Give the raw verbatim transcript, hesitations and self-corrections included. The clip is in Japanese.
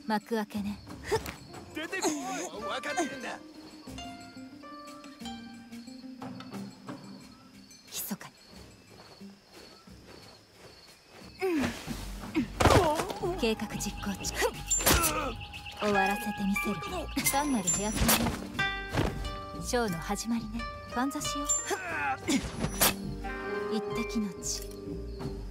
幕開けね。 出てこい。分かってるんだ。 密かに。計画実行中。終わらせてみせる。単なる部屋決めね。ショーの始まりね。ファンザしよう。一滴の血。